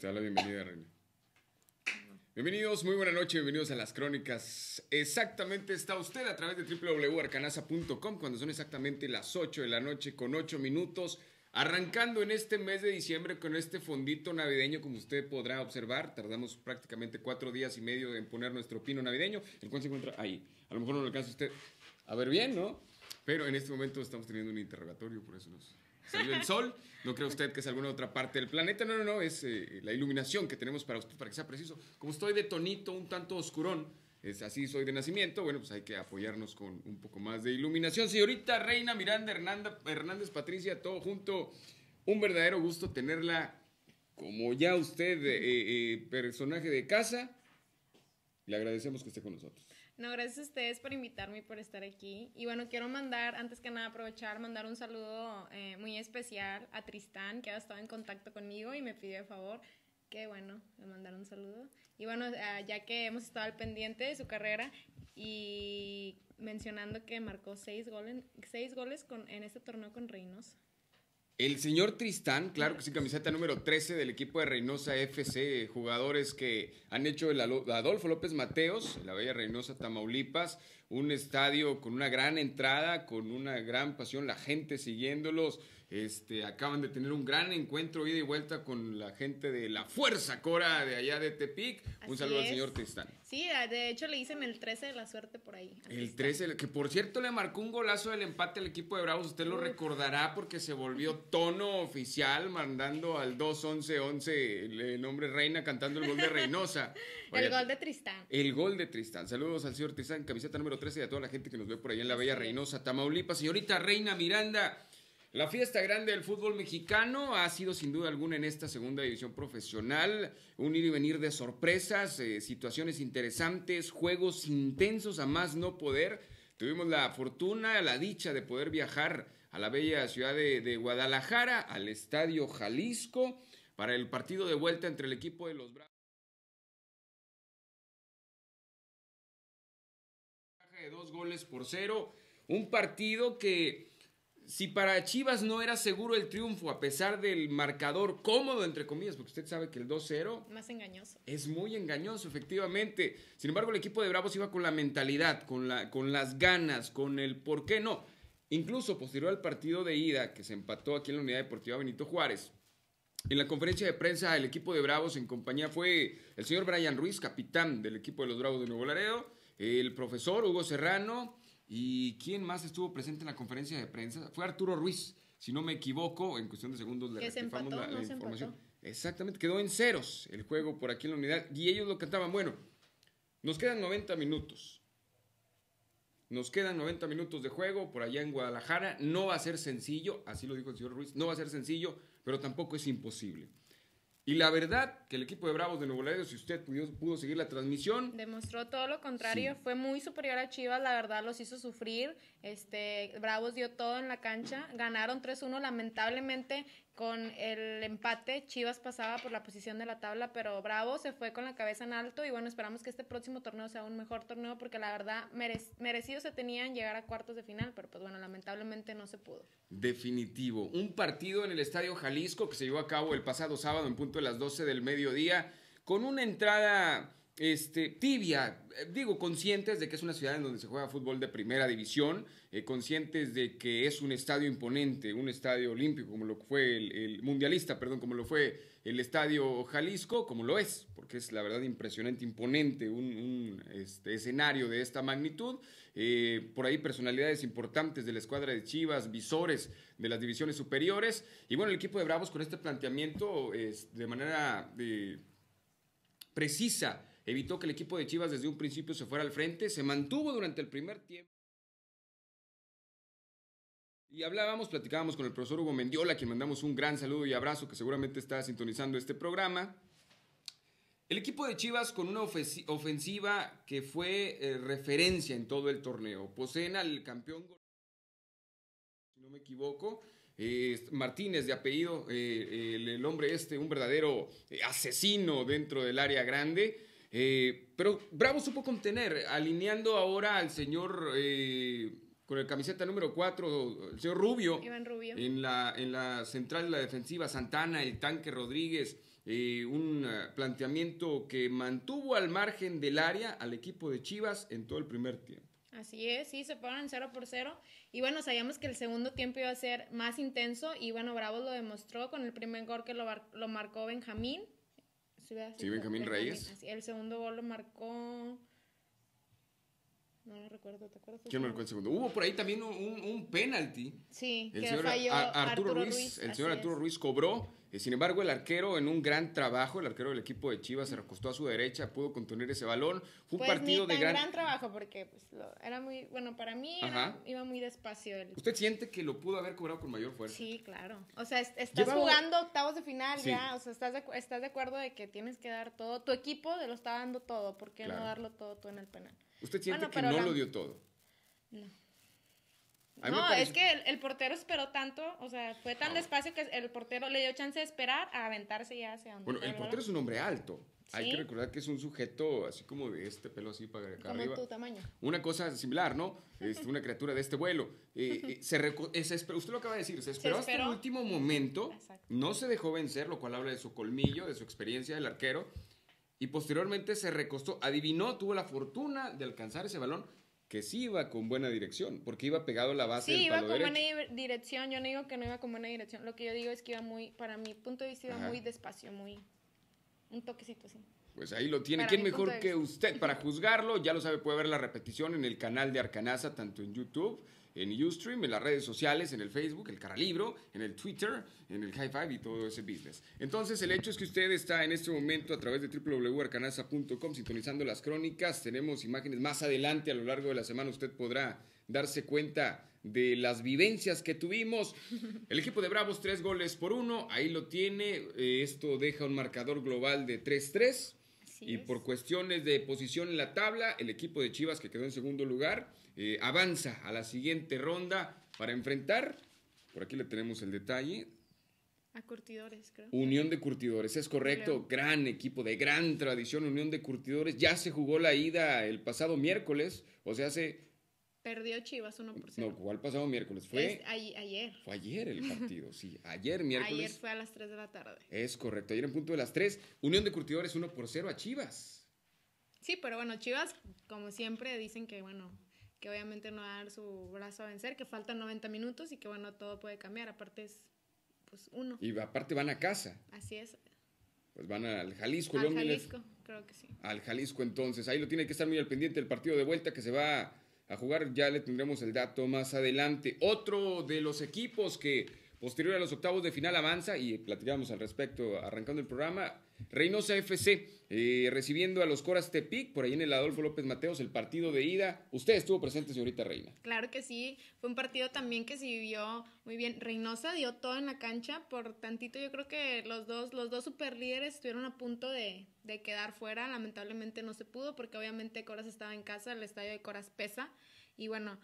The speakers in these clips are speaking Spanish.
Te da la bienvenida, Reina. Bienvenidos, muy buena noche, bienvenidos a las crónicas. Exactamente está usted a través de www.arcanasa.com cuando son exactamente las 8 de la noche con 8 minutos. Arrancando en este mes de diciembre con este fondito navideño, como usted podrá observar. Tardamos prácticamente 4 días y medio en poner nuestro pino navideño, el cual se encuentra ahí. A lo mejor no lo alcanza usted a ver bien, ¿no? Pero en este momento estamos teniendo un interrogatorio, por eso nos salió el sol. No cree usted que es alguna otra parte del planeta. No, es la iluminación que tenemos para usted, para que sea preciso. Como estoy de tonito, un tanto oscurón, así soy de nacimiento, bueno, pues hay que apoyarnos con un poco más de iluminación. Señorita Reina Miranda Hernández Patricia, todo junto, un verdadero gusto tenerla como ya usted, personaje de casa. Le agradecemos que esté con nosotros. No, gracias a ustedes por invitarme y por estar aquí. Y bueno, quiero mandar, antes que nada, mandar un saludo muy especial a Tristán, que ha estado en contacto conmigo y me pidió de favor que, bueno, le mandara un saludo. Y bueno, ya que hemos estado al pendiente de su carrera y mencionando que marcó 6 goles en este torneo con Reynosa. El señor Tristán, claro que sí, camiseta número 13 del equipo de Reynosa FC, jugadores que han hecho el Adolfo López Mateos, en la bella Reynosa, Tamaulipas, un estadio con una gran entrada, con una gran pasión, la gente siguiéndolos. Acaban de tener un gran encuentro, ida y vuelta con la gente de la Fuerza Cora de allá de Tepic. Un saludo al señor Tristán. Sí, de hecho le dicen el 13 de la suerte por ahí. El 13, que por cierto le marcó un golazo del empate al equipo de Bravos. Usted lo recordará porque se volvió tono oficial mandando al 2-11-11 el nombre Reina cantando el gol de Reynosa. El gol de Tristán. El gol de Tristán. Saludos al señor Tristán, camiseta número 13 y a toda la gente que nos ve por allá en la bella Reynosa, Tamaulipas. Señorita Reina Miranda, la fiesta grande del fútbol mexicano ha sido sin duda alguna en esta segunda división profesional, un ir y venir de sorpresas, situaciones interesantes, juegos intensos a más no poder. Tuvimos la fortuna, la dicha de poder viajar a la bella ciudad de Guadalajara, al Estadio Jalisco, para el partido de vuelta entre el equipo de los Bravos. De 2-0, un partido que, si para Chivas no era seguro el triunfo, a pesar del marcador cómodo, entre comillas, porque usted sabe que el 2-0 más engañoso. Es muy engañoso, efectivamente. Sin embargo, el equipo de Bravos iba con la mentalidad, con las ganas, con el por qué no. Incluso posterior al partido de ida, que se empató aquí en la Unidad Deportiva Benito Juárez, en la conferencia de prensa, el equipo de Bravos en compañía fue el señor Brian Ruiz, capitán del equipo de los Bravos de Nuevo Laredo, el profesor Hugo Serrano. ¿Y quién más estuvo presente en la conferencia de prensa? Fue Arturo Ruiz, si no me equivoco, en cuestión de segundos le rectificamos la información. Exactamente, quedó en ceros el juego por aquí en la unidad y ellos lo cantaban. Bueno, nos quedan 90 minutos. Nos quedan 90 minutos de juego por allá en Guadalajara. No va a ser sencillo, así lo dijo el señor Ruiz, no va a ser sencillo, pero tampoco es imposible. Y la verdad que el equipo de Bravos de Nuevo Laredo, si usted pudo seguir la transmisión, demostró todo lo contrario, sí. Fue muy superior a Chivas, la verdad los hizo sufrir. Bravos dio todo en la cancha, ganaron 3-1, lamentablemente con el empate Chivas pasaba por la posición de la tabla, pero Bravos se fue con la cabeza en alto y bueno, esperamos que este próximo torneo sea un mejor torneo porque la verdad merecidos se tenían llegar a cuartos de final, pero pues bueno, lamentablemente no se pudo. Definitivo, un partido en el Estadio Jalisco que se llevó a cabo el pasado sábado en punto de las 12 del mediodía, con una entrada tibia, conscientes de que es una ciudad en donde se juega fútbol de primera división, conscientes de que es un estadio imponente, un estadio olímpico, como lo fue el mundialista, como lo fue el Estadio Jalisco, como lo es, porque es la verdad impresionante, imponente, un escenario de esta magnitud. Por ahí personalidades importantes de la escuadra de Chivas, visores de las divisiones superiores, y bueno, el equipo de Bravos con este planteamiento de manera precisa evitó que el equipo de Chivas desde un principio se fuera al frente, se mantuvo durante el primer tiempo. Y platicábamos con el profesor Hugo Mendiola, a quien mandamos un gran saludo y abrazo, que seguramente está sintonizando este programa. El equipo de Chivas con una ofensiva que fue referencia en todo el torneo. Poseen al campeón, si no me equivoco, Martínez de apellido, el hombre un verdadero asesino dentro del área grande. Pero Bravo supo contener, alineando ahora al señor con el camiseta número 4, el señor Rubio. Iván Rubio. En la central de la defensiva, Santana, el Tanque Rodríguez, un planteamiento que mantuvo al margen del área al equipo de Chivas en todo el primer tiempo. Así es, sí, se fueron 0-0. Y bueno, sabíamos que el segundo tiempo iba a ser más intenso. Y bueno, Bravos lo demostró con el primer gol que lo marcó Benjamín. Sí, Benjamín Reyes. Así, el segundo gol lo marcó... No lo recuerdo, ¿te acuerdas? ¿Quién marcó el segundo? Hubo por ahí también un penalti. Sí, el que señor falló Arturo Ruiz. El señor Arturo Ruiz cobró. Sin embargo, el arquero en un gran trabajo, el arquero del equipo de Chivas se recostó a su derecha, pudo contener ese balón. Fue un partido de gran trabajo porque pues, era muy, bueno, para mí iba muy despacio. ¿Usted siente que lo pudo haber cobrado con mayor fuerza? Sí, claro. O sea, estás jugando octavos de final ya, o sea, estás de acuerdo de que tienes que dar todo. Tu equipo te lo está dando todo, ¿por qué no darlo todo tú en el penal? ¿Usted siente que no lo dio todo? No. Es que el portero esperó tanto, o sea, fue tan despacio que el portero le dio chance de esperar a aventarse ya hacia donde. Bueno, el portero es un hombre alto. ¿Sí? Hay que recordar que es un sujeto así como de este pelo así para acá como arriba. Tu tamaño. Una cosa similar, ¿no? Una criatura de este vuelo. Usted lo acaba de decir, se esperó hasta el último momento. Exacto. No se dejó vencer, lo cual habla de su colmillo, de su experiencia del arquero. Y posteriormente se recostó, adivinó, tuvo la fortuna de alcanzar ese balón, que sí iba con buena dirección, porque iba pegado a la base del palo derecho. Sí, iba con buena dirección. Yo no digo que no iba con buena dirección. Lo que yo digo es que iba para mi punto de vista, iba muy despacio, un toquecito así. Pues ahí lo tiene. ¿Quién mejor que usted para juzgarlo? Ya lo sabe, puede ver la repetición en el canal de Arcanaza, tanto en YouTube, en Ustream, en las redes sociales, en el Facebook, el Caralibro, en el Twitter, en el High Five y todo ese business. Entonces, el hecho es que usted está en este momento a través de www.arcanaza.com sintonizando las crónicas. Tenemos imágenes más adelante a lo largo de la semana. Usted podrá darse cuenta de las vivencias que tuvimos. El equipo de Bravos 3-1, ahí lo tiene. Esto deja un marcador global de 3-3. Y por cuestiones de posición en la tabla, el equipo de Chivas, que quedó en segundo lugar, avanza a la siguiente ronda para enfrentar, por aquí le tenemos el detalle, a Curtidores, creo. Unión de Curtidores, es correcto, gran equipo de gran tradición, Unión de Curtidores. Ya se jugó la ida el pasado miércoles, o sea, perdió Chivas 1-0. No, jugó el pasado miércoles. Fue ayer. Fue ayer el partido, sí. Ayer miércoles. Ayer fue a las 3 de la tarde. Es correcto. Ayer en punto de las 3. Unión de Curtidores 1-0 a Chivas. Sí, pero bueno, Chivas, como siempre, dicen que que obviamente no va a dar su brazo a vencer, que faltan 90 minutos y que bueno, todo puede cambiar. Aparte es pues uno. Y aparte van a casa. Así es. Pues van al Jalisco. Al Jalisco, creo que sí. Al Jalisco, entonces. Ahí lo tiene que estar muy al pendiente el partido de vuelta que se va a jugar, ya le tendremos el dato más adelante. Otro de los equipos que posterior a los octavos de final avanza, y platicamos al respecto arrancando el programa, Reynosa FC, recibiendo a los Coras Tepic, por ahí en el Adolfo López Mateos, el partido de ida. Usted estuvo presente, señorita Reina. Claro que sí, fue un partido también que se vivió muy bien. Reynosa dio todo en la cancha, por tantito yo creo que los dos superlíderes estuvieron a punto de quedar fuera, lamentablemente no se pudo, porque obviamente Coras estaba en casa, el estadio de Coras pesa, y bueno,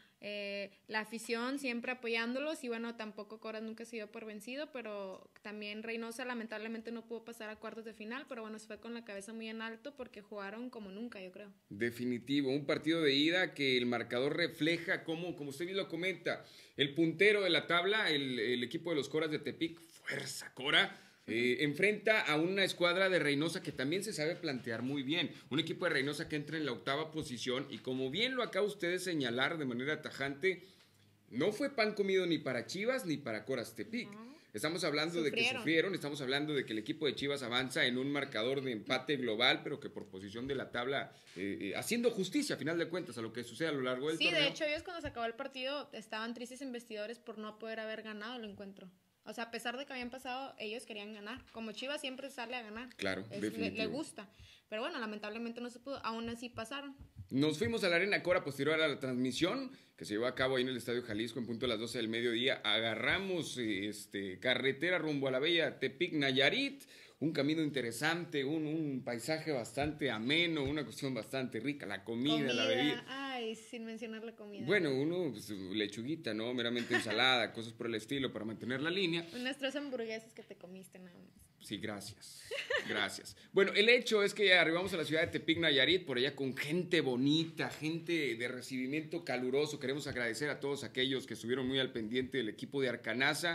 la afición siempre apoyándolos, y bueno, tampoco Coras nunca se dio por vencido, pero también Reynosa lamentablemente no pudo pasar a cuartos de final, pero bueno, se fue con la cabeza muy en alto porque jugaron como nunca, yo creo. Definitivo, un partido de ida que el marcador refleja como usted bien lo comenta, el puntero de la tabla, el equipo de los Coras de Tepic, fuerza Cora, enfrenta a una escuadra de Reynosa que también se sabe plantear muy bien. Un equipo de Reynosa que entra en la octava posición y como bien lo acaba usted de señalar de manera tajante, no fue pan comido ni para Chivas ni para Coras Tepic. Estamos hablando de que sufrieron, estamos hablando de que el equipo de Chivas avanza en un marcador de empate global, pero que por posición de la tabla, haciendo justicia a final de cuentas a lo que sucede a lo largo del torneo. Sí, de hecho ellos cuando se acabó el partido estaban tristes en vestidores por no poder haber ganado el encuentro. O sea, a pesar de que habían pasado, ellos querían ganar. Como Chivas siempre sale a ganar. Claro, definitivo. Le gusta. Pero bueno, lamentablemente no se pudo. Aún así pasaron. Nos fuimos a la Arena Cora posterior a la transmisión que se llevó a cabo ahí en el Estadio Jalisco en punto a las 12 del mediodía. Agarramos carretera rumbo a la bella Tepic Nayarit. Un camino interesante, un paisaje bastante ameno, una cuestión bastante rica, la comida, la bebida. Ay, sin mencionar la comida. Bueno, pues, lechuguita, ¿no? Meramente ensalada, cosas por el estilo para mantener la línea. Unas 3 hamburguesas que te comiste nada más. Sí, gracias. Gracias. Bueno, el hecho es que ya arribamos a la ciudad de Tepic Nayarit, por allá con gente bonita, gente de recibimiento caluroso. Queremos agradecer a todos aquellos que estuvieron muy al pendiente del equipo de Arcanaza.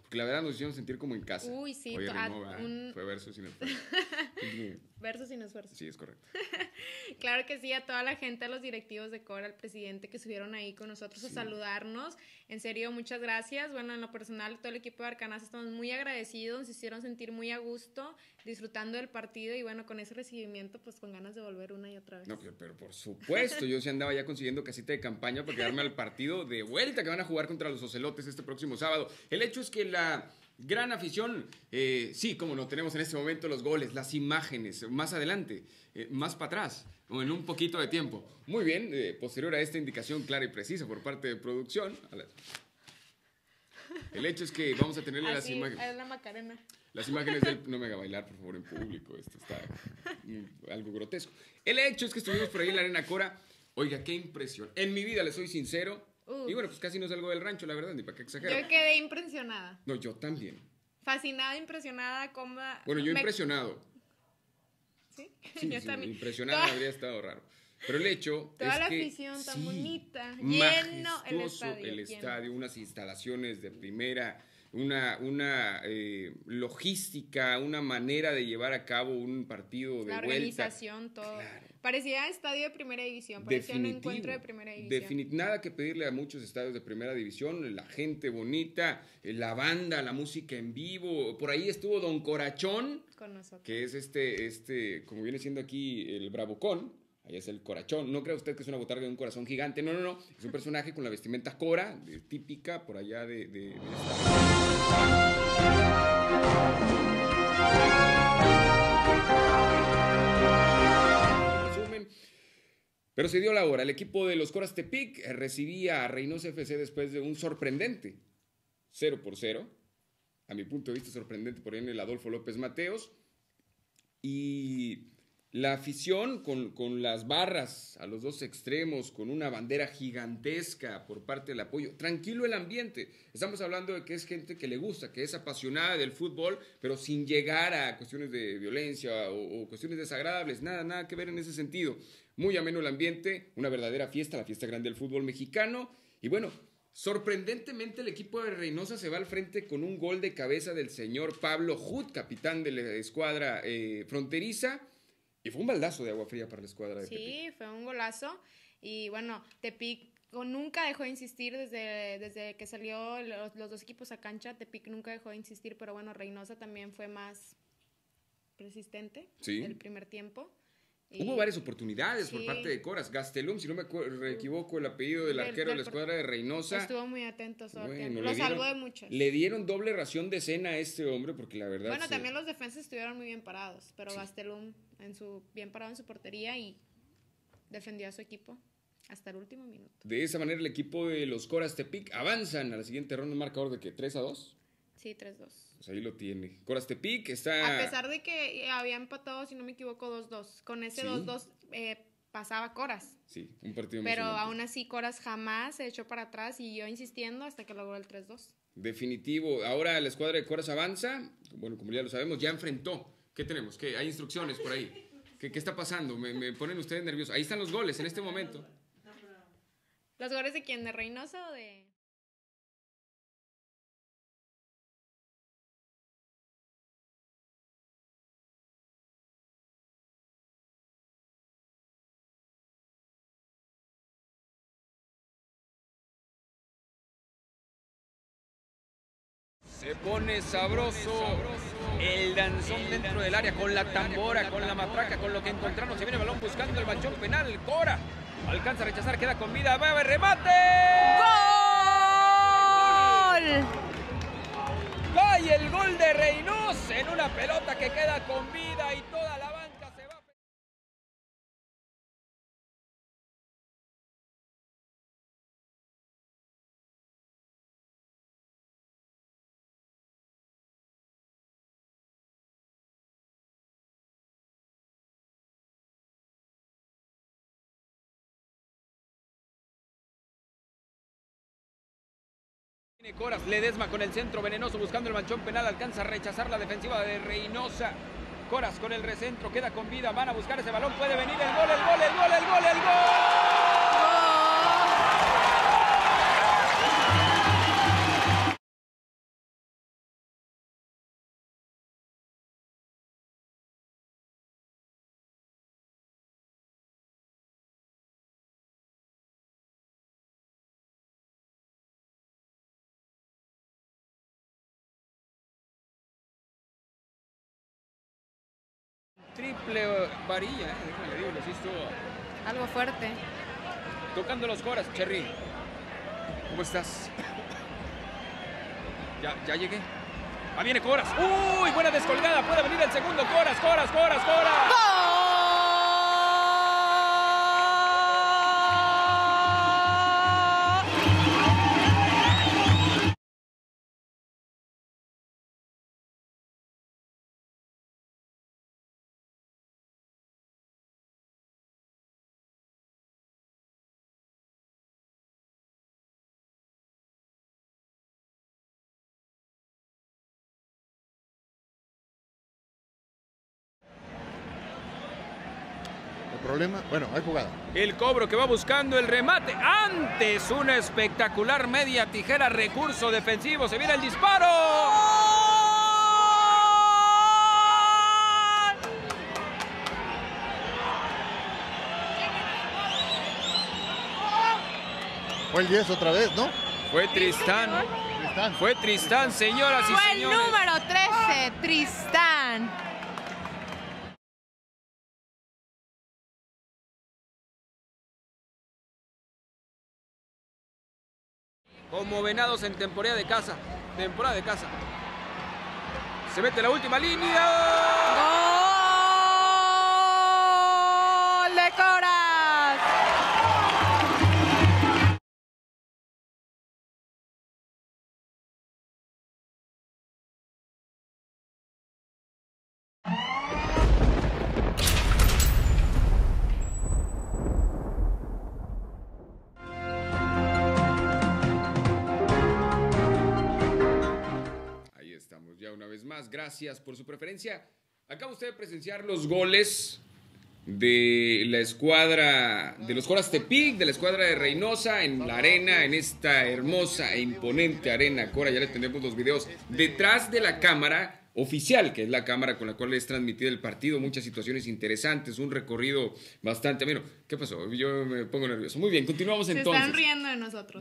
Porque la verdad nos hicieron sentir como en casa. Uy, sí. Oye, fue verso sin esfuerzo. Verso sin esfuerzo. Sí, es correcto. Claro que sí, a toda la gente, a los directivos de Cora, al presidente que estuvieron ahí con nosotros a saludarnos. En serio, muchas gracias. Bueno, en lo personal, todo el equipo de Arcanaza estamos muy agradecidos, nos hicieron sentir muy a gusto, disfrutando del partido y bueno, con ese recibimiento, pues con ganas de volver una y otra vez. No, pero por supuesto, yo sí andaba ya consiguiendo casita de campaña para quedarme al partido de vuelta que van a jugar contra los Ocelotes este próximo sábado. El hecho es que la gran afición, sí, como no, tenemos en este momento los goles, las imágenes, más adelante, más para atrás, o en un poquito de tiempo. Muy bien, posterior a esta indicación clara y precisa por parte de producción. El hecho es que vamos a tener las imágenes. Es la Macarena. Las imágenes del... No me haga bailar, por favor, en público. Esto está algo grotesco. El hecho es que estuvimos por ahí en la Arena Cora. Oiga, qué impresión. En mi vida, les soy sincero. Y bueno, pues casi no salgo del rancho, la verdad, ni para qué exagerar. Yo quedé impresionada. No, yo también. Fascinada, impresionada, cómoda. Bueno, yo impresionado. ¿Sí? Sí, Yo sí, también. impresionado habría estado raro. Pero el hecho Toda es la que... afición tan bonita. Lleno el estadio, unas instalaciones de primera, una logística, una manera de llevar a cabo un partido de vuelta. La organización, todo. Claro. Parecía estadio de primera división, parecía un encuentro de primera división. Nada que pedirle a muchos estadios de primera división, la gente bonita, la banda, la música en vivo. Por ahí estuvo Don Corachón, con nosotros, que es como viene siendo aquí el Bravucón. Ahí es el Corachón. No crea usted que es una botarga de un corazón gigante. No, no, no. Es un personaje con la vestimenta Cora, típica por allá de resumen. Pero se dio la hora. El equipo de los Coras Tepic recibía a Reynosa FC después de un sorprendente 0-0. A mi punto de vista sorprendente por ahí en el Adolfo López Mateos. Y... la afición con las barras a los dos extremos, con una bandera gigantesca por parte del apoyo. Tranquilo el ambiente. Estamos hablando de que es gente que le gusta, que es apasionada del fútbol, pero sin llegar a cuestiones de violencia o cuestiones desagradables. Nada que ver en ese sentido. Muy ameno el ambiente, una verdadera fiesta, la fiesta grande del fútbol mexicano. Y bueno, sorprendentemente el equipo de Reynosa se va al frente con un gol de cabeza del señor Pablo Hut, capitán de la escuadra fronteriza. Y fue un baldazo de agua fría para la escuadra de Tepic. Sí, fue un golazo. Y bueno, Tepic nunca dejó de insistir desde que salió los dos equipos a cancha. Tepic nunca dejó de insistir, pero bueno, Reynosa también fue más persistente el primer tiempo. Hubo varias oportunidades por parte de Coras. Gastelum, si no me equivoco, el apellido del arquero de la escuadra de Reynosa. Estuvo muy atento, lo salvó de muchas. Le dieron doble ración de cena a este hombre porque la verdad... Bueno, también los defensas estuvieron muy bien parados, pero Gastelum bien parado en su portería y defendió a su equipo hasta el último minuto. De esa manera el equipo de los Coras Tepic avanzan a la siguiente ronda, un marcador de que 3-2. Sí, 3-2. Pues ahí lo tiene. Coras Tepic está... A pesar de que había empatado, si no me equivoco, 2-2. Con ese 2-2 pasaba Coras. Sí, un partido pero emocionante. Aún así Coras jamás se echó para atrás y siguió insistiendo hasta que logró el 3-2. Definitivo. Ahora la escuadra de Coras avanza. Bueno, como ya lo sabemos, ya enfrentó. ¿Qué tenemos? ¿Qué? Hay instrucciones por ahí. ¿Qué está pasando? Me ponen ustedes nerviosos. Ahí están los goles en este momento. ¿Los goles de quién? ¿De Reynosa o de...? Se pone sabroso el danzón dentro del área con la tambora, con la matraca, con lo que encontraron. Se viene el balón buscando el manchón penal. Cora alcanza a rechazar, queda con vida. ¡Va a remate! ¡Gol! ¡Cae el gol de Reynosa en una pelota que queda con vida y toda la banca se va! Coras, Ledesma con el centro venenoso buscando el manchón penal, alcanza a rechazar la defensiva de Reynosa. Coras con el recentro, queda con vida, van a buscar ese balón, puede venir el gol, el gol, el gol, el gol, el gol. triple varilla, déjame digo, así estuvo. Algo fuerte. Tocando los coras, Cherry. ¿Cómo estás? Ya llegué. Ah, viene Coras. ¡Uy! Buena descolgada. Puede venir el segundo. Coras. Problema, bueno, hay jugada. El cobro que va buscando el remate. Antes una espectacular media tijera, recurso defensivo. Se viene el disparo. Fue el 10 otra vez, ¿no? Fue Tristán. Fue Tristán, señoras y Fue señores. el número 13, Tristán. Como Venados en temporada de casa. Se mete la última línea. ¡Gol de Coras! Ya una vez más, gracias por su preferencia. Acaba usted de presenciar los goles de la escuadra de los Coras Tepic, de la escuadra de Reynosa en la arena, en esta hermosa e imponente arena Cora. Ya le tenemos los videos detrás de la cámara oficial, que es la cámara con la cual es transmitido el partido. Muchas situaciones interesantes, un recorrido bastante ameno. ¿Qué pasó? Yo me pongo nervioso. Muy bien, continuamos entonces. Se están riendo de nosotros.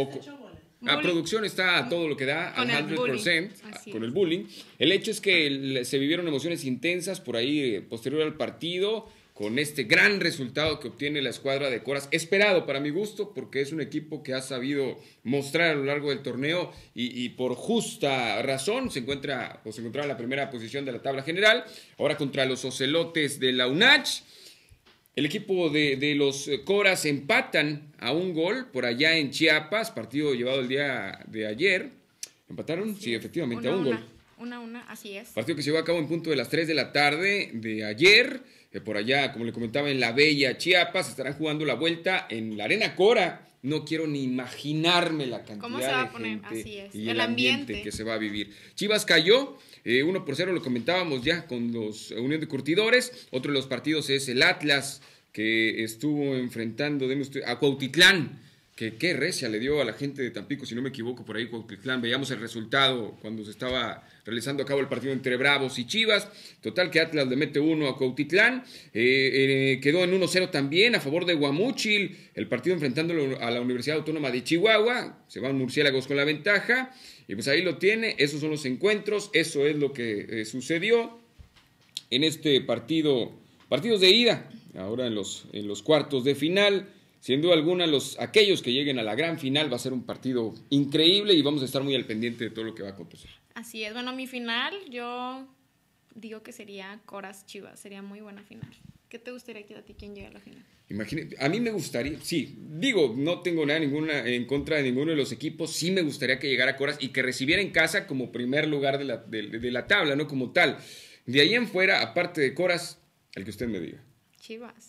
La producción está a todo lo que da, al 100%, con el bullying. El hecho es que se vivieron emociones intensas por ahí posterior al partido, con este gran resultado que obtiene la escuadra de Coras, esperado para mi gusto, porque es un equipo que ha sabido mostrar a lo largo del torneo y por justa razón se encontraba en la primera posición de la tabla general, ahora contra los Ocelotes de la UNACH. El equipo de los Coras empatan a un gol por allá en Chiapas, partido llevado el día de ayer. ¿Empataron? Sí, efectivamente, a un gol. 1-1, así es. Partido que se llevó a cabo en punto de las 3 de la tarde de ayer. Por allá, como le comentaba, en la bella Chiapas, estarán jugando la vuelta en la Arena Cora. No quiero ni imaginarme la cantidad de gente así es. y el ambiente que se va a vivir. Chivas cayó 1-0, lo comentábamos ya con los Unión de Curtidores. Otro de los partidos es el Atlas, que estuvo enfrentando a Cuautitlán. Que qué recia le dio a la gente de Tampico, si no me equivoco, por ahí Cuautitlán. Veíamos el resultado cuando se estaba realizando a cabo el partido entre Bravos y Chivas. Total que Atlas le mete 1 a Cuautitlán. Quedó en 1-0 también a favor de Guamúchil. El partido enfrentándolo a la Universidad Autónoma de Chihuahua. Se van murciélagos con la ventaja. Y pues ahí lo tiene. Esos son los encuentros. Eso es lo que sucedió en este partido. Partidos de ida. Ahora en los cuartos de final. Sin duda alguna, aquellos que lleguen a la gran final va a ser un partido increíble y vamos a estar muy al pendiente de todo lo que va a acontecer. Así es. Bueno, mi final, yo digo que sería Coras Chivas. Sería muy buena final. ¿Qué te gustaría que a ti quién llegue a la final? Imagínate, a mí me gustaría, sí, digo, no tengo nada en contra de ninguno de los equipos. Sí me gustaría que llegara Coras y que recibiera en casa como primer lugar de la tabla, no como tal. De ahí en fuera, aparte de Coras, el que usted me diga. Chivas.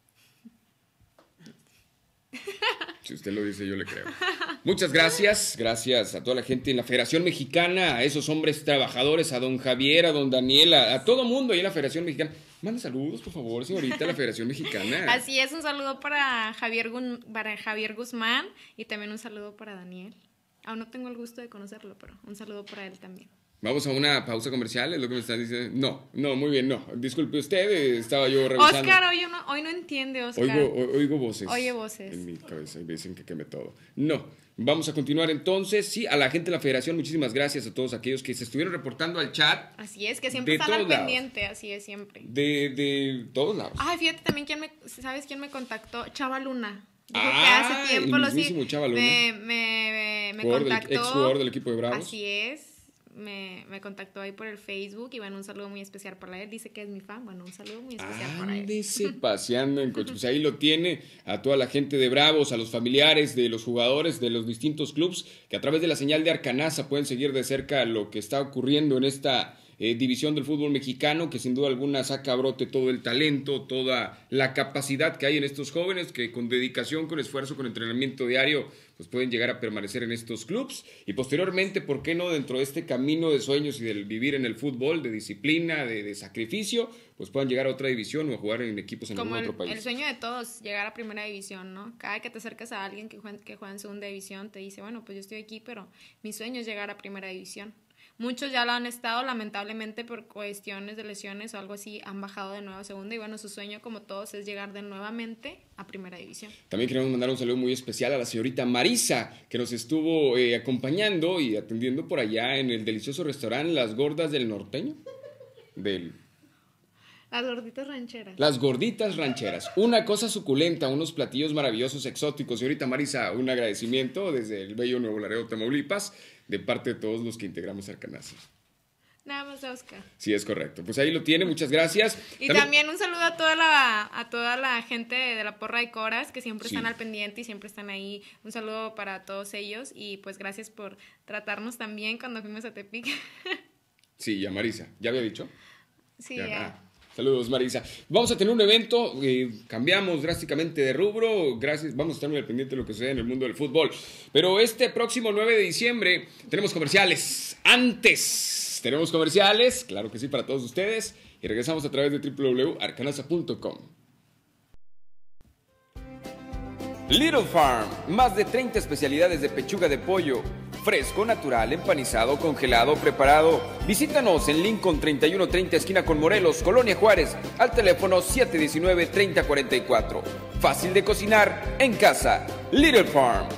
Si usted lo dice, yo le creo. Muchas gracias. Gracias a toda la gente en la Federación Mexicana, a esos hombres trabajadores, a don Javier, a don Daniel, a todo mundo ahí en la Federación Mexicana. Manda saludos, por favor, señorita, a la Federación Mexicana. Así es, un saludo para Javier Guzmán y también un saludo para Daniel. Aún no tengo el gusto de conocerlo, pero un saludo para él también. Vamos a una pausa comercial, es lo que me están diciendo. No, muy bien, no. Disculpe usted, estaba yo revisando. Oscar, hoy no entiende, Oscar. Oigo voces. Oye voces. En mi cabeza y me dicen que queme todo. No, vamos a continuar entonces. Sí, a la gente de la federación, muchísimas gracias a todos aquellos que se estuvieron reportando al chat. Así es, que siempre están al pendiente, así es siempre. De todos lados. Ay, fíjate también ¿sabes quién me contactó? Chava Luna. Dijo que hace tiempo el mismísimo Chava Luna. Me contactó. Ex jugador del equipo de Bravos. Así es. Me contactó ahí por el Facebook y bueno, un saludo muy especial para él. Dice que es mi fan. Bueno, un saludo muy especial para él. Ándese paseando en coche. Pues ahí lo tiene a toda la gente de Bravos, a los familiares de los jugadores de los distintos clubes que a través de la señal de Arcanaza pueden seguir de cerca lo que está ocurriendo en esta división del fútbol mexicano, que sin duda alguna saca a brote todo el talento, toda la capacidad que hay en estos jóvenes que con dedicación, con esfuerzo, con entrenamiento diario pues pueden llegar a permanecer en estos clubes y posteriormente, ¿por qué no? Dentro de este camino de sueños y del vivir en el fútbol, de disciplina, de sacrificio, pues puedan llegar a otra división o a jugar en equipos en algún otro país. El sueño de todos, llegar a primera división, ¿no? Cada que te acercas a alguien que juega en segunda división, te dice, bueno, pues yo estoy aquí, pero mi sueño es llegar a primera división. Muchos ya lo han estado, lamentablemente por cuestiones de lesiones o algo así, han bajado de nuevo a segunda y bueno, su sueño como todos es llegar de nuevamente a primera división. También queremos mandar un saludo muy especial a la señorita Marisa, que nos estuvo acompañando y atendiendo por allá en el delicioso restaurante Las Gordas del Norteño. Las gorditas rancheras. Las gorditas rancheras. Una cosa suculenta, unos platillos maravillosos, exóticos. Señorita Marisa, un agradecimiento desde el bello Nuevo Laredo, Tamaulipas, de parte de todos los que integramos Arcanaza. Nada más, Oscar. Sí, es correcto. Pues ahí lo tiene, muchas gracias. Y también un saludo a toda la gente de la Porra de Coras, que siempre están al pendiente y siempre están ahí. Un saludo para todos ellos y pues gracias por tratarnos tan bien cuando fuimos a Tepic. Sí, y a Marisa. ¿Ya había dicho? Sí, ya. Saludos, Marisa. Vamos a tener un evento, cambiamos drásticamente de rubro, gracias, vamos a estar muy al pendiente de lo que sucede en el mundo del fútbol. Pero este próximo 9 de diciembre tenemos comerciales. Antes tenemos comerciales, claro que sí, para todos ustedes. Y regresamos a través de www.arcanaza.com. Little Farm, más de 30 especialidades de pechuga de pollo, fresco, natural, empanizado, congelado, preparado. Visítanos en Lincoln 3130 esquina con Morelos, Colonia Juárez, al teléfono 719-3044. Fácil de cocinar en casa. Little Farm.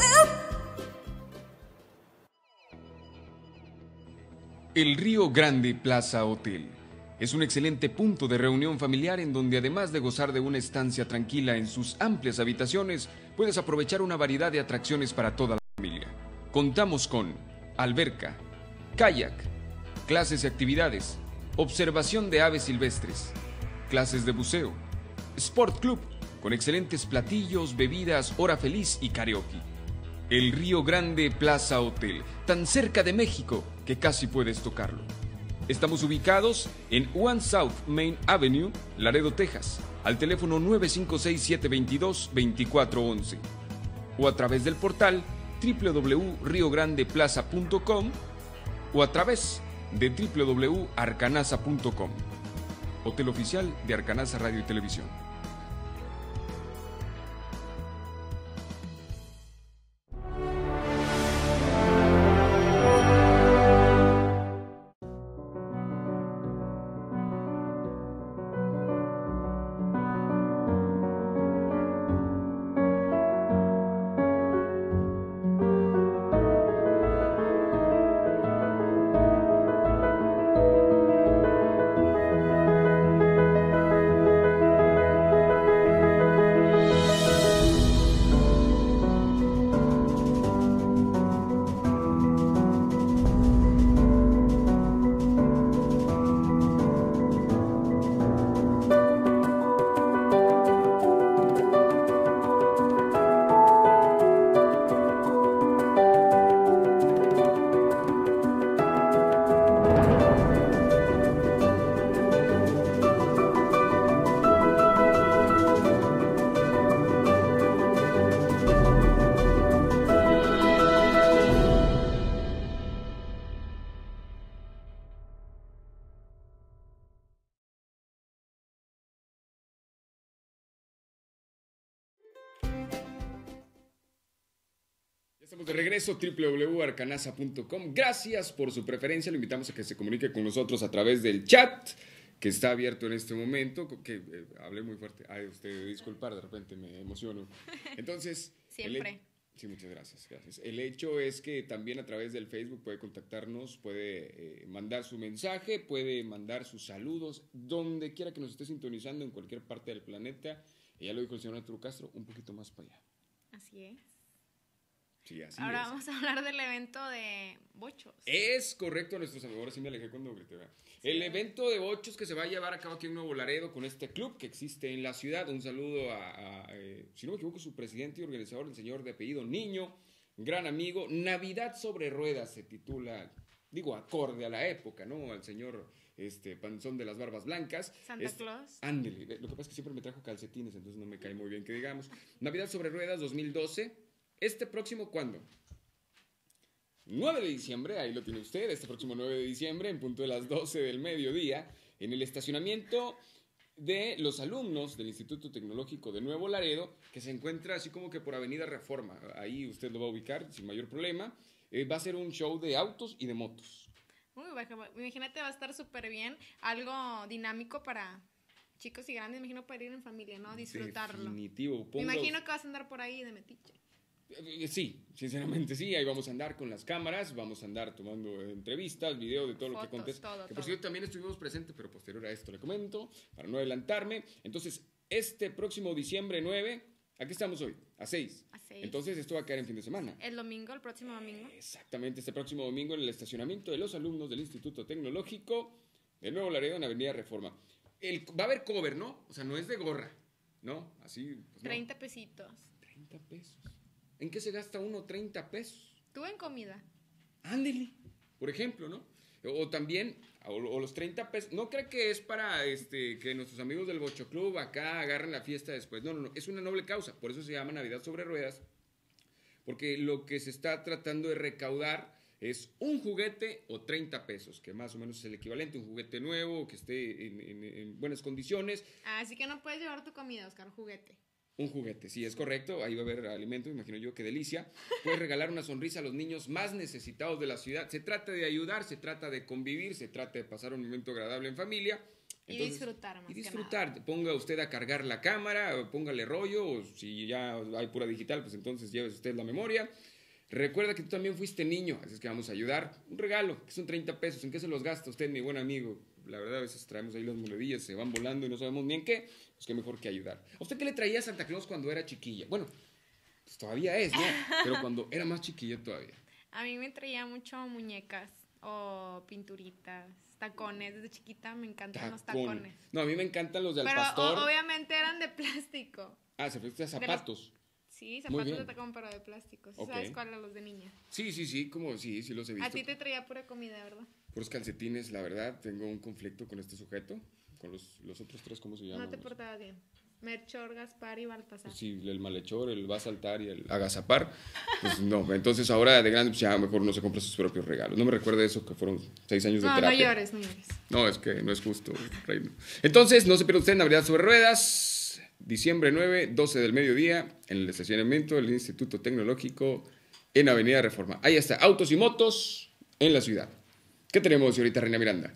El Río Grande Plaza Hotel es un excelente punto de reunión familiar en donde además de gozar de una estancia tranquila en sus amplias habitaciones, puedes aprovechar una variedad de atracciones para toda la familia. Contamos con alberca, kayak, clases y actividades, observación de aves silvestres, clases de buceo, sport club con excelentes platillos, bebidas, hora feliz y karaoke. El Río Grande Plaza Hotel, tan cerca de México que casi puedes tocarlo. Estamos ubicados en One South Main Avenue, Laredo, Texas, al teléfono 956-722-2411 o a través del portal www.riograndeplaza.com o a través de www.arcanaza.com. Hotel oficial de Arcanaza Radio y Televisión. Estamos de regreso, www.arcanasa.com. Gracias por su preferencia. Lo invitamos a que se comunique con nosotros a través del chat que está abierto en este momento. Hablé muy fuerte. Ay, usted disculpar, de repente me emociono. Entonces, siempre. Sí, muchas gracias, gracias. El hecho es que también a través del Facebook puede contactarnos, puede mandar su mensaje, puede mandar sus saludos, donde quiera que nos esté sintonizando en cualquier parte del planeta. Y ya lo dijo el señor Arturo Castro, un poquito más para allá. Así es. Sí, así Ahora es. vamos a hablar del evento de bochos. Es correcto, nuestros amigos. Ahora sí me alejé cuando grité. El evento de bochos que se va a llevar a cabo aquí en Nuevo Laredo con este club que existe en la ciudad. Un saludo a si no me equivoco, su presidente y organizador, el señor de apellido Niño, gran amigo. Navidad sobre ruedas se titula, digo, acorde a la época, ¿no? Al señor Panzón de las Barbas Blancas. Santa Claus. Ándele. Lo que pasa es que siempre me trajo calcetines, entonces no me cae muy bien que digamos. Navidad sobre ruedas 2012. Este próximo, ¿cuándo? 9 de diciembre, ahí lo tiene usted, este próximo 9 de diciembre, en punto de las 12 del mediodía, en el estacionamiento de los alumnos del Instituto Tecnológico de Nuevo Laredo, que se encuentra así como que por Avenida Reforma. Ahí usted lo va a ubicar sin mayor problema. Va a ser un show de autos y de motos. Imagínate, va a estar súper bien, algo dinámico para chicos y grandes, me imagino para ir en familia, ¿no? Disfrutarlo. Definitivo. Me imagino que vas a andar por ahí de metiche. Sí, sinceramente sí, ahí vamos a andar con las cámaras, vamos a andar tomando entrevistas, videos de todo Fotos, lo que contes. todo, Que por cierto también estuvimos presentes, pero posterior a esto le comento, para no adelantarme. Entonces, este próximo diciembre 9, aquí estamos hoy, a 6. A 6. Entonces, esto va a caer en fin de semana. El próximo domingo. Exactamente, este próximo domingo en el estacionamiento de los alumnos del Instituto Tecnológico de Nuevo Laredo en Avenida Reforma. Va a haber cover, ¿no? O sea, no es de gorra, ¿no? Así, pues, no. 30 pesitos. 30 pesos. ¿En qué se gasta uno 30 pesos? Tú en comida. Ándele, por ejemplo, ¿no? O también, o los 30 pesos, no creo que es para que nuestros amigos del Bocho Club acá agarren la fiesta después, no, es una noble causa, por eso se llama Navidad sobre Ruedas, porque lo que se está tratando de recaudar es un juguete o 30 pesos, que más o menos es el equivalente, un juguete nuevo, que esté en buenas condiciones. Así que no puedes llevar tu comida, Oscar, juguete. Un juguete, sí, es correcto. Ahí va a haber alimento, me imagino yo, qué delicia. Puedes regalar una sonrisa a los niños más necesitados de la ciudad. Se trata de ayudar, se trata de convivir, se trata de pasar un momento agradable en familia. Entonces, y disfrutar más. Y disfrutar. Ponga usted a cargar la cámara, póngale rollo, o si ya hay pura digital, pues entonces lleve usted la memoria. Recuerda que tú también fuiste niño, así es que vamos a ayudar. Un regalo, que son 30 pesos. ¿En qué se los gasta usted, mi buen amigo? La verdad, a veces traemos ahí las monedillas, se van volando y no sabemos ni en qué. Pues qué mejor que ayudar. ¿A usted qué le traía a Santa Claus cuando era chiquilla? Bueno, pues todavía es, ¿no? Pero cuando era más chiquilla todavía. A mí me traía mucho muñecas o pinturitas, tacones. Desde chiquita me encantan los tacones. No, a mí me encantan los del pero pastor. Pero obviamente eran de plástico. Ah, se fue a zapatos. Sí, zapatos de tacón, pero de plástico. ¿Sí sabes cuáles los de niña? Sí, sí los he visto. A ti te traía pura comida, ¿verdad? Puros calcetines, la verdad. Tengo un conflicto con este sujeto. Con los otros tres, ¿cómo se llaman? No te portabas bien. Melchor, Gaspar y Baltasar. Pues sí, el malhechor, el va a saltar y el agazapar. Pues no, entonces ahora de grande, pues ya mejor no se compra sus propios regalos. No me recuerda eso, que fueron 6 años de terapia. No llores. No, es que no es justo, Reino. Entonces, no se pierda usted Navidad sobre Ruedas, diciembre 9, 12 del mediodía, en el estacionamiento del Instituto Tecnológico en Avenida Reforma. Ahí está, autos y motos en la ciudad. ¿Qué tenemos, señorita Reina Miranda?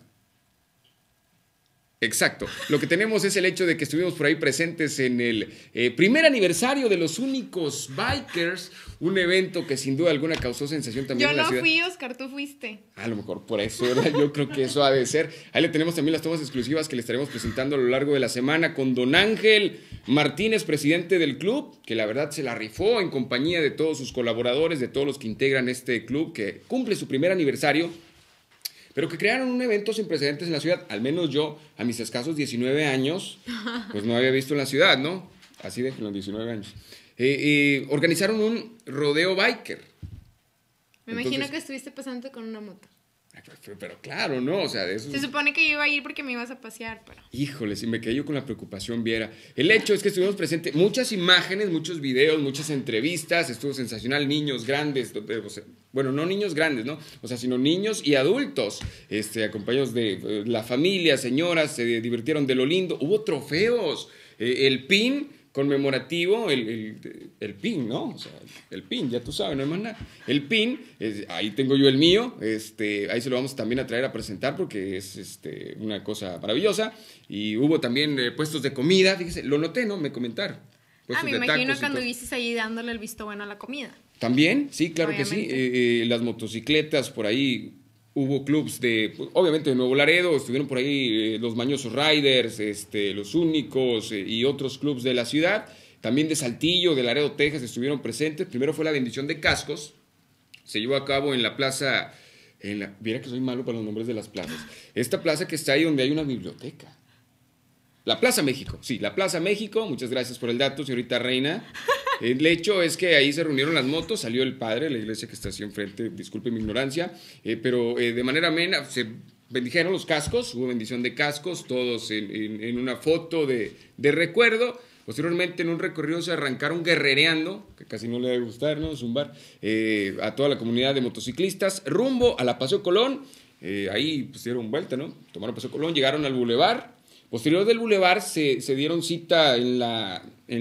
Exacto. Lo que tenemos es el hecho de que estuvimos por ahí presentes en el primer aniversario de los únicos bikers, un evento que sin duda alguna causó sensación también en la ciudad. Yo no fui, Oscar, tú fuiste. A lo mejor por eso, ¿verdad? Yo creo que eso ha de ser. Ahí le tenemos también las tomas exclusivas que le estaremos presentando a lo largo de la semana con don Ángel Martínez, presidente del club, que la verdad se la rifó en compañía de todos sus colaboradores, de todos los que integran este club, que cumple su primer aniversario, pero que crearon un evento sin precedentes en la ciudad. Al menos yo, a mis escasos 19 años, pues no había visto en la ciudad, ¿no? Así de que los 19 años. Organizaron un rodeo biker. Me imagino que estuviste pasando con una moto. Pero claro, ¿no? O sea, de eso... Se supone que yo iba a ir porque me ibas a pasear, pero... Híjole, si me quedé yo con la preocupación, viera. El hecho es que estuvimos presentes, muchas imágenes, muchos videos, muchas entrevistas, estuvo sensacional, niños grandes, o sea, bueno, no niños grandes, ¿no? O sea, sino niños y adultos, acompañados de la familia, señoras, se divirtieron de lo lindo, hubo trofeos, el pin conmemorativo, el pin, ¿no? O sea, el pin, ya tú sabes, no hay más nada. El pin, ahí tengo yo el mío, ahí se lo vamos también a traer a presentar porque es una cosa maravillosa. Y hubo también puestos de comida, fíjese, lo noté, ¿no? Me comentaron. Me imagino cuando viste ahí dándole el visto bueno a la comida. También, sí, claro Obviamente. que sí. Las motocicletas, por ahí hubo clubs obviamente de Nuevo Laredo, estuvieron por ahí los Mañosos Riders, los Únicos y otros clubs de la ciudad. También de Saltillo, de Laredo, Texas, estuvieron presentes. Primero fue la bendición de cascos. Se llevó a cabo en la plaza, mira que soy malo para los nombres de las plazas. Esta plaza que está ahí donde hay una biblioteca. La Plaza México, sí, la Plaza México. Muchas gracias por el dato, señorita Reina. El hecho es que ahí se reunieron las motos, salió el padre, la iglesia que está así enfrente, disculpe mi ignorancia, pero de manera amena se bendijeron los cascos, hubo bendición de cascos, todos en una foto de recuerdo. Posteriormente en un recorrido se arrancaron guerrereando, que casi no le debe gustar, ¿no? Zumbar, a toda la comunidad de motociclistas, rumbo a la Paseo Colón. Ahí pues dieron vuelta, ¿no? Tomaron Paseo Colón, llegaron al Boulevard. Posterior del Boulevard se dieron cita en la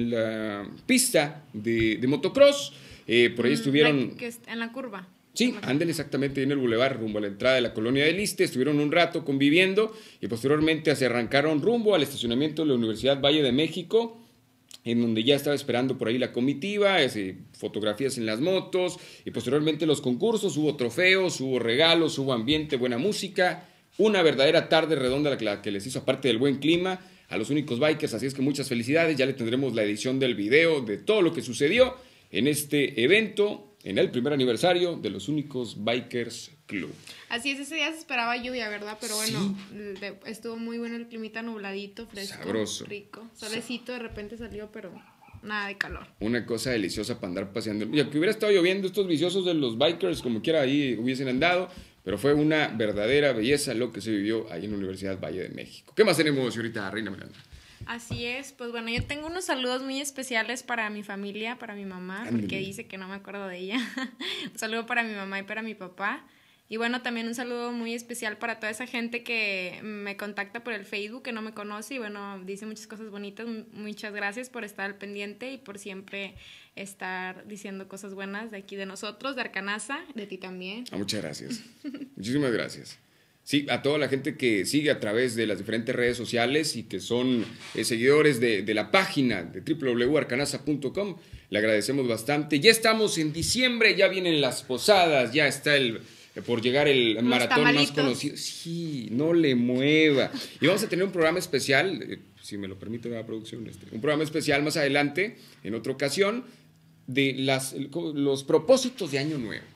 pista de motocross. Por ahí estuvieron... En la curva. Sí, anden exactamente en el Boulevard, rumbo a la entrada de la colonia del Iste. Estuvieron un rato conviviendo y posteriormente se arrancaron rumbo al estacionamiento de la Universidad Valle de México, en donde ya estaba esperando por ahí la comitiva, fotografías en las motos y posteriormente los concursos. Hubo trofeos, hubo regalos, hubo ambiente, buena música. Una verdadera tarde redonda la que les hizo, aparte del buen clima, a los Únicos Bikers. Así es que muchas felicidades. Ya le tendremos la edición del video de todo lo que sucedió en este evento, en el primer aniversario de los Únicos Bikers Club. Así es, ese día se esperaba lluvia, ¿verdad? Pero bueno, sí. Estuvo muy bueno el climita, nubladito, fresco, sabroso, rico. Solecito de repente salió, pero nada de calor. Una cosa deliciosa para andar paseando. Y aunque hubiera estado lloviendo, estos viciosos de los bikers, como quiera, ahí hubiesen andado. Pero fue una verdadera belleza lo que se vivió ahí en la Universidad Valle de México. ¿Qué más tenemos, señorita Reina Miranda? Así es, pues bueno, yo tengo unos saludos muy especiales para mi familia, para mi mamá, porque dice que no me acuerdo de ella. Un saludo para mi mamá y para mi papá. Y bueno, también un saludo muy especial para toda esa gente que me contacta por el Facebook, que no me conoce y bueno, dice muchas cosas bonitas. Muchas gracias por estar al pendiente y por siempre estar diciendo cosas buenas de aquí de nosotros, de Arcanaza, de ti también. Muchas gracias. Muchísimas gracias. Sí, a toda la gente que sigue a través de las diferentes redes sociales y que son seguidores de la página de www.arcanaza.com, le agradecemos bastante. Ya estamos en diciembre, ya vienen las posadas, ya está por llegar el maratón más conocido. Sí, no le mueva. Y vamos a tener un programa especial, si me lo permite la producción, un programa especial más adelante, en otra ocasión, de los propósitos de Año Nuevo.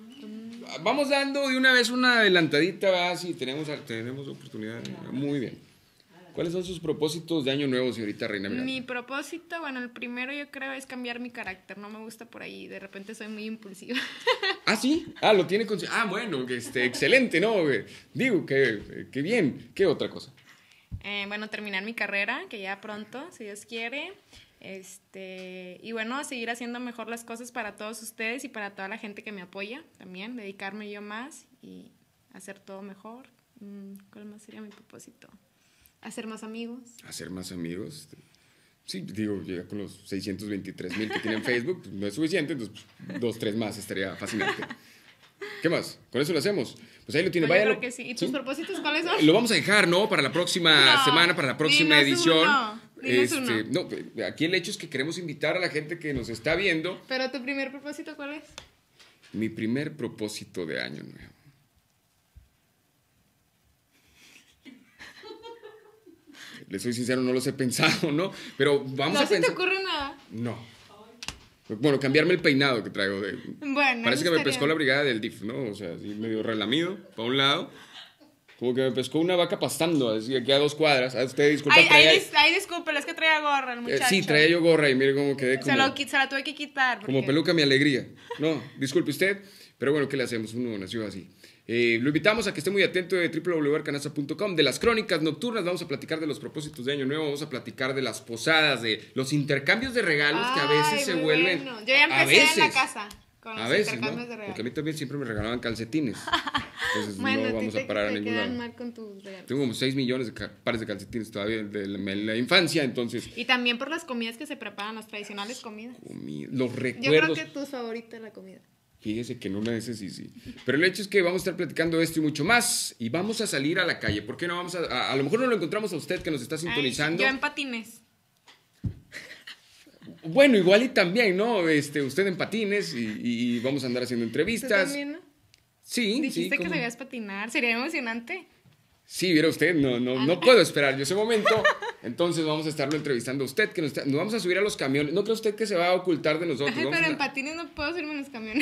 Vamos dando de una vez una adelantadita, si tenemos oportunidad. Muy bien. ¿Cuáles son sus propósitos de Año Nuevo, señorita Reina Miranda? Mi propósito, bueno, el primero yo creo es cambiar mi carácter. No me gusta por ahí, de repente soy muy impulsiva. ¿Ah, sí? Ah, lo tiene con... Ah, bueno, excelente, ¿no? Digo, que bien. ¿Qué otra cosa? Bueno, terminar mi carrera, que ya pronto, si Dios quiere. Y bueno, seguir haciendo mejor las cosas para todos ustedes y para toda la gente que me apoya también. Dedicarme yo más y hacer todo mejor. ¿Cuál más sería mi propósito? Hacer más amigos. Hacer más amigos. Sí, digo, ya con los 623,000 que tienen Facebook, pues no es suficiente, entonces 2, 3 más estaría fascinante. ¿Qué más? ¿Con eso lo hacemos? Pues ahí lo tiene. Pues yo creo que sí. ¿Y tus propósitos cuáles son? Lo vamos a dejar, ¿no? Para la próxima semana, para la próxima edición. Uno. No, aquí el hecho es que queremos invitar a la gente que nos está viendo. ¿Pero tu primer propósito cuál es? Mi primer propósito de Año Nuevo. Le soy sincero, no los he pensado, ¿no? Pero vamos a pensar. ¿No se te ocurre nada? No. Bueno, cambiarme el peinado que traigo. Bueno, parece que me pescó la brigada del DIF, ¿no? O sea, así medio relamido, para un lado. Como que me pescó una vaca pastando, así aquí a 2 cuadras. Usted disculpa. Ay, disculpe, es que traía gorra el muchacho. Sí, traía yo gorra y mire cómo quedé como... Se la tuve que quitar. Como peluca mi alegría. No, disculpe usted, pero bueno, ¿qué le hacemos? Uno nació así. Lo invitamos a que esté muy atento de www.arcanaza.com. De las crónicas nocturnas vamos a platicar de los propósitos de Año Nuevo, vamos a platicar de las posadas, de los intercambios de regalos que a veces se vuelven... Bueno. Yo ya empecé en la casa con los intercambios de regalos. Porque a mí también siempre me regalaban calcetines. Entonces Bueno, no a ti vamos a parar a te ningún quedan lado. mal con tus regalos. Tengo como 6 millones de pares de calcetines todavía de la infancia, entonces Y también por las comidas que se preparan, las tradicionales comidas. los Yo creo recuerdos. que tu favorita es la comida. Fíjese que en una de esas sí. Pero el hecho es que vamos a estar platicando esto y mucho más. Y vamos a salir a la calle. ¿Por qué no vamos a lo mejor no lo encontramos a usted que nos está sintonizando? Yo en patines. Bueno, igual y también, ¿no? Usted en patines y vamos a andar haciendo ¿Tú entrevistas. también, no? Sí, Dijiste sí. que sabías patinar. Sería emocionante. Sí, viera usted, no puedo esperar yo ese momento. Entonces vamos a estarlo entrevistando a usted, que nos vamos a subir a los camiones. ¿No cree usted que se va a ocultar de nosotros? Ay, Vamos pero a- en patines no puedo subirme en los camiones.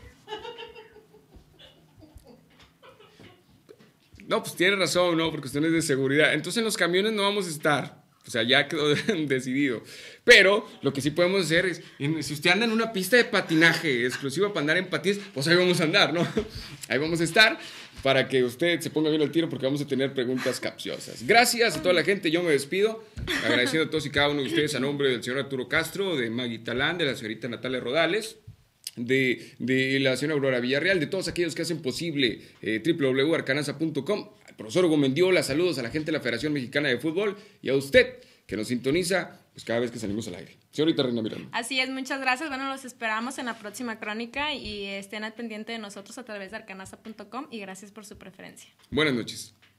No, pues tiene razón, ¿no? Por cuestiones de seguridad. Entonces en los camiones no vamos a estar. O sea, ya quedó decidido. Pero lo que sí podemos hacer es, si usted anda en una pista de patinaje exclusiva para andar en patines, pues ahí vamos a andar, ¿no? Ahí vamos a estar para que usted se ponga bien al tiro porque vamos a tener preguntas capciosas. Gracias a toda la gente, yo me despido, agradeciendo a todos y cada uno de ustedes a nombre del señor Arturo Castro, de Maggie Talán, de la señorita Natalia Rodales, de la señora Aurora Villarreal, de todos aquellos que hacen posible www.arcanasa.com, al profesor Hugo Mendiola, saludos a la gente de la Federación Mexicana de Fútbol y a usted que nos sintoniza pues cada vez que salimos al aire. Señorita Reina Miranda. Así es, muchas gracias. Bueno, los esperamos en la próxima crónica y estén al pendiente de nosotros a través de arcanasa.com y gracias por su preferencia. Buenas noches.